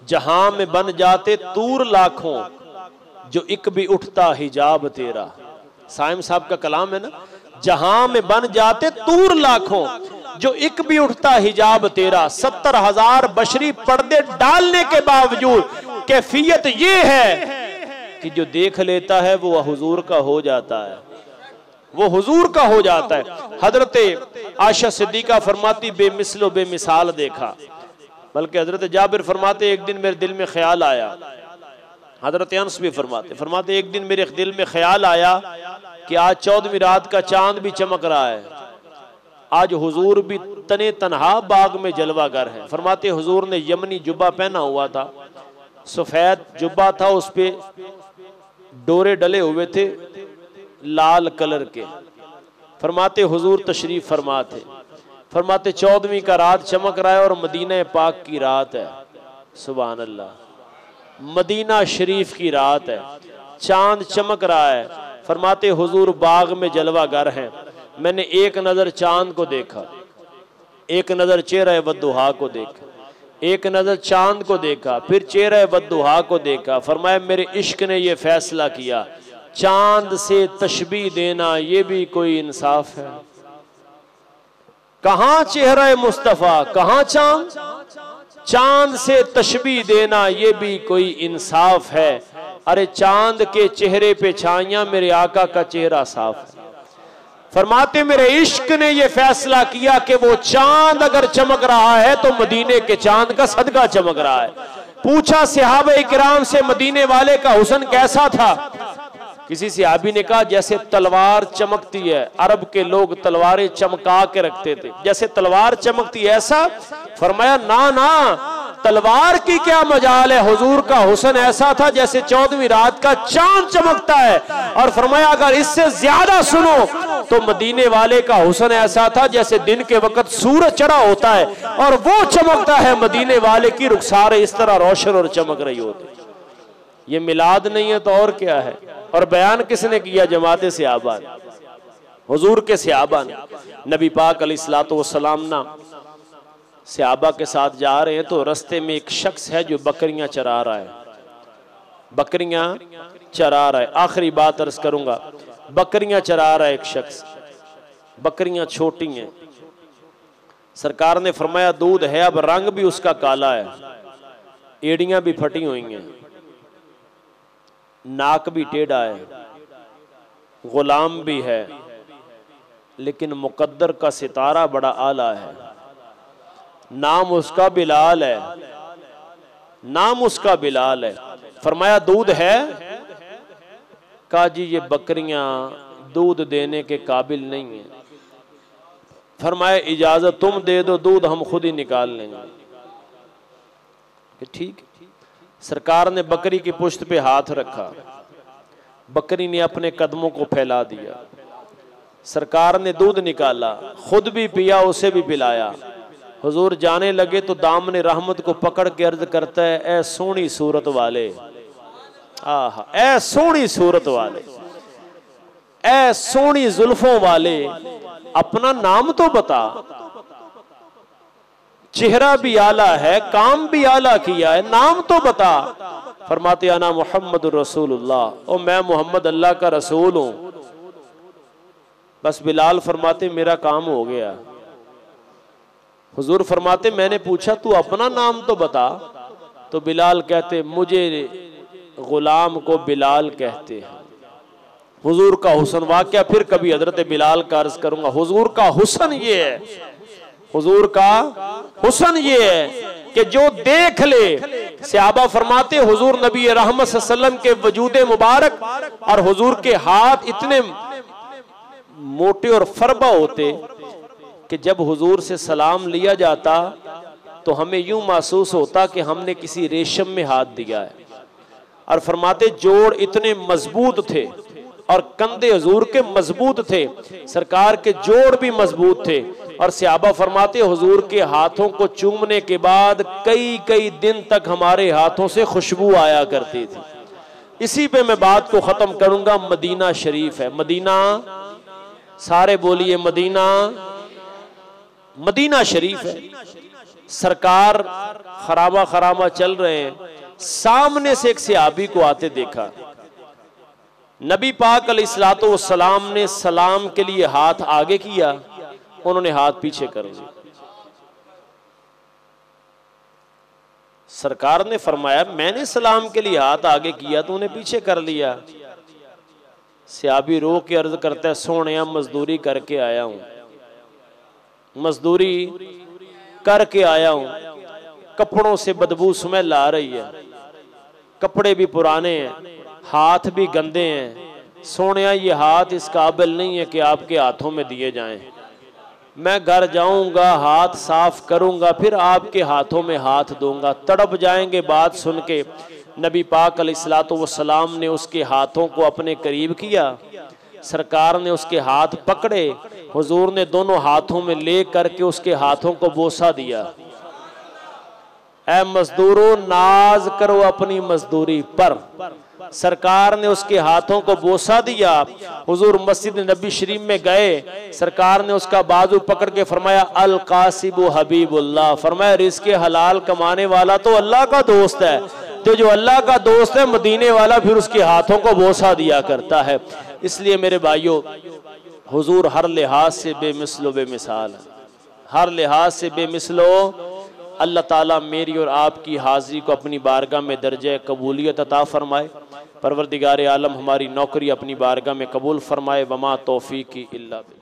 जहां में बन जाते तूर लाखों, जो एक भी उठता हिजाब तेरा। साइम साहब का कलाम है ना, जहां में बन जाते तूर लाखों, जो एक भी उठता हिजाब तेरा। 70,000 बशरी पर्दे डालने के बावजूद कैफियत ये है कि जो देख लेता है वो हुजूर का हो जाता है, वो हुजूर का हो जाता है। हजरत आयशा सिद्दीका फरमाती बेमिसलो बेमिसाल देखा, बल्कि हजरत जाबिर फरमाते एक दिन मेरे दिल में ख्याल आया, हजरत अनस भी फरमाते एक दिन मेरे दिल में ख्याल आया कि आज 14वीं रात का चांद भी चमक रहा है, आज हुजूर भी तने तनहा बाग में जलवागर है। फरमाते हुजूर ने यमनी जुब्बा पहना हुआ था, सफेद जुब्बा था, उस पे डोरे डले हुए थे लाल कलर के। फरमाते हुजूर तशरीफ फरमा थे, फरमाते 14वीं का रात चमक रहा है और मदीना पाक की रात है। सुभान अल्लाह, मदीना शरीफ की रात है, चांद चमक रहा है। फरमाते हुजूर बाग में जलवागर हैं। मैंने एक नजर चांद को देखा, एक नजर चेहरा वद्दुहा को देखा, एक नजर चांद को देखा, फिर चेहरा वद्दुहा को देखा। फरमाया मेरे इश्क ने यह फैसला किया, चांद से तशबीह देना ये भी कोई इंसाफ है। कहां चेहरा मुस्तफा, कहां चांद, चांद से तशबीह देना ये भी कोई इंसाफ है। अरे चांद के चेहरे पे छाइयां, मेरे आका का चेहरा साफ है। फरमाते मेरे इश्क ने यह फैसला किया कि वो चांद अगर चमक रहा है तो मदीने के चांद का सदका चमक रहा है। पूछा सहाबा किराम से मदीने वाले का हुस्न कैसा था? किसी सहाबी ने कहा जैसे तलवार चमकती है, अरब के लोग तलवारें चमका के रखते थे, जैसे तलवार चमकती है ऐसा। फरमाया ना ना, तलवार की क्या मजाल है, हुजूर का हुस्न ऐसा था जैसे 14वीं रात का चांद चमकता है। और फरमाया अगर इससे ज्यादा सुनो तो मदीने वाले का हुस्न ऐसा था जैसे दिन के वक्त सूरज चढ़ा होता है और वो चमकता है, मदीने वाले की रुखसार इस तरह रोशन और चमक रही होती। ये मिलाद नहीं है तो और क्या है? और बयान किसने किया? जमात सहाबा ने, हुजूर के सहाबा ने। नबी पाक अलैहिस्सलातु वस्सलाम ना सहाबा के साथ जा रहे हैं तो रास्ते में एक शख्स है जो बकरियां चरा रहा है, बकरियां चरा रहा है। आखिरी बात अर्ज करूंगा, बकरियां चरा रहा है एक शख्स, बकरियां छोटी हैं। सरकार ने फरमाया दूध है, अब रंग भी उसका काला है, एड़ियां भी फटी हुई हैं, नाक भी टेढ़ा है, गुलाम भी है, लेकिन मुकद्दर का सितारा बड़ा आला है। नाम उसका बिलाल है, नाम उसका बिलाल है। फरमाया दूध है? कहा जी ये बकरियां दूध देने के काबिल नहीं है। फरमाया इजाजत तुम दे दो, दूध हम खुद ही निकाल लेंगे। ठीक। सरकार ने बकरी की पुश्त पे हाथ रखा, बकरी ने अपने कदमों को फैला दिया। सरकार ने दूध निकाला, खुद भी पिया, उसे भी पिलाया। हुजूर जाने लगे तो दामने रहमत को पकड़ के अर्ज करता है, ऐ सोहनी सूरत वाले, आहा ऐ सोहनी सूरत वाले, ऐ सोहनी जुल्फों वाले, अपना नाम तो बता। चेहरा भी आला है, काम भी आला किया है, नाम तो बता। फरमाते आना मुहम्मदुर रसूलुल्लाह, ओ मैं मोहम्मद अल्लाह का रसूल हूं। बस बिलाल फरमाते मेरा काम हो गया। हुजूर फरमाते मैंने पूछा तू अपना नाम तो बता, तो बिलाल कहते मुझे गुलाम को बिलाल कहते हैं। हुजूर का हुस्न वाकया फिर कभी हजरत बिलाल का अर्ज करूंगा। हुजूर का हुस्न ये है, हुजूर का हुस्न ये है कि जो देख ले। सहाबा फरमाते हुजूर नबी रहमत सल्लल्लाहु अलैहि वसल्लम के वजूद मुबारक और हुजूर के हाथ इतने मोटे और फरबा होते कि जब हुजूर से सलाम लिया जाता तो हमें यूं महसूस होता कि हमने किसी रेशम में हाथ दिया है। और फरमाते जोड़ इतने मजबूत थे और कंधे हुजूर के मजबूत थे, सरकार के जोड़ भी मजबूत थे। और सहाबा फरमाते हुजूर के हाथों को चूमने के बाद कई कई दिन तक हमारे हाथों से खुशबू आया करती थी। इसी पे मैं बात को खत्म करूंगा। मदीना शरीफ है, मदीना, सारे बोलिए मदीना, मदीना शरीफ है। सरकार खरामा खरामा चल रहे हैं, सामने से एक सहाबी को आते देखा। नबी पाक अलैहिस्सलातु वस्सलाम ने सलाम के लिए हाथ आगे किया, उन्होंने हाथ पीछे कर दिया। सरकार ने फरमाया मैंने सलाम के लिए हाथ आगे किया तो उन्हें पीछे कर लिया। सहाबी रो के अर्ज करता है सोनिया मजदूरी करके आया हूं, मजदूरी करके आया हूं, कपड़ों से बदबू स्मेल आ रही है, कपड़े भी पुराने हैं, हाथ भी गंदे हैं। सोनिया ये हाथ इस काबिल नहीं है कि आपके हाथों में दिए जाएं। मैं घर जाऊंगा, हाथ साफ करूंगा, फिर आपके हाथों में हाथ दूंगा। तड़प जाएंगे बात सुन के। नबी पाक अलैहिस्सलातु वस्सलाम ने उसके हाथों को अपने करीब किया। सरकार ने उसके हाथ पकड़े, हुजूर ने दोनों हाथों में ले करके उसके हाथों को बोसा दिया। ऐ मजदूरों नाज करो अपनी मजदूरी पर। सरकार ने उसके हाथों को बोसा दिया। हुजूर मस्जिद नबी शरीफ में गए, सरकार ने उसका बाजू पकड़ के फरमाया अल कासिबु हबीबुल्लाह, फरमाया रिज़्क़े हलाल कमाने वाला तो अल्लाह का दोस्त है, तो जो अल्लाह का दोस्त है मदीने वाला फिर उसके हाथों को बोसा दिया करता है। इसलिए मेरे भाइयों, हुजूर हर लिहाज से बेमिसलो बेमिसाल, हर लिहाज से बेमिसलो। अल्लाह ताला मेरी और आपकी हाजिरी को अपनी बारगाह में दर्जे कबूलियत अता फरमाए। परवरदिगार आलम हमारी नौकरी अपनी बारगाह में कबूल फरमाए। वमा तौफीकी इल्ला बिल्लाह।